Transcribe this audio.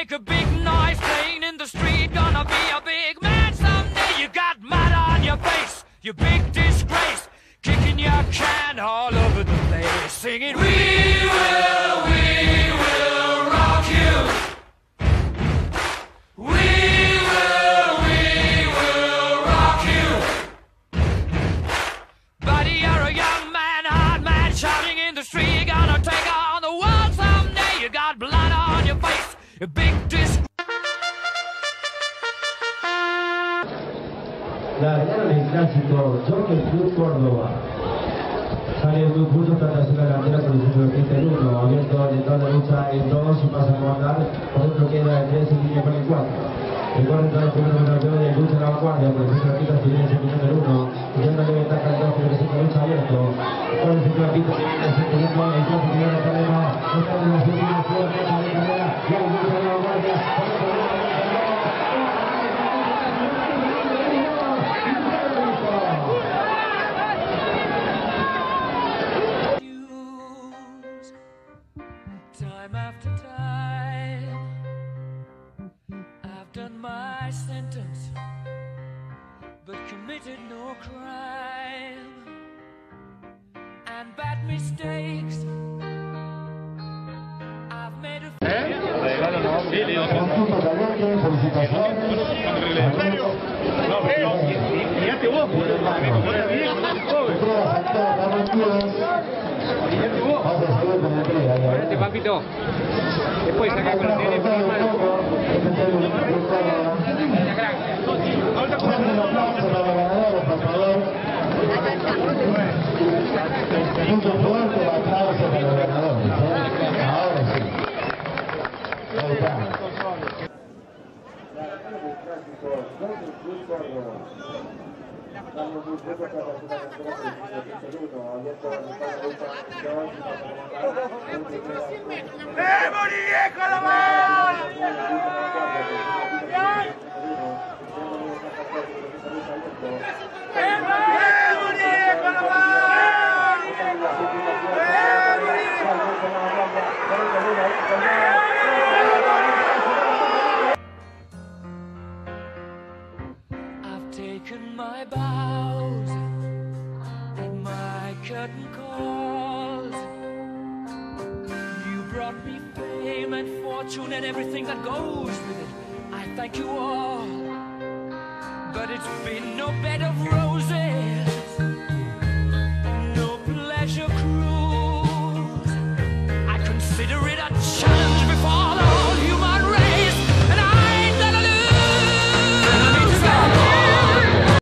make a big noise playing in the street. Gonna be a big man someday. You got mud on your face, you big disgrace. Kicking your can all over the place. Singing, we will rock you. We will rock you. Buddy, you're a young man, hard man, shouting in the street. You're gonna take on the world someday. You got blood on your face, you big disgrace. Largaron el clásico Jockey Club Córdoba. Sale el Club Puso, trata de hacer la delantera con el centro de pista el 1. Abierto de toda la lucha el 2 y pasa a comandar. Por dentro queda el 3 en línea con el 4. El 4 entra el primero contra el 2 de lucha en la vanguardia. Por el centro de pista se viene el minuto del 1. Y ya no le ventaja el 2 que presenta lucha abierto. Por el centro de pista se viene el segundo. El 4 que viene a cadena. Está en la segunda fuerte de carrera. Y el lucha en la vanguardia. Time after time, I've done my sentence, but committed no crime. And bad mistakes, I've made a Ponete, papito. Después acá con los nenes por las manos. Punto fuerte, aplauso para los ganadores. Ahora sí. Ahí está. ¡Viejo la mano! I've taken my bows and my curtain calls. You brought me fame and fortune and everything that goes with it. I thank you all, but it's been no bed of roses.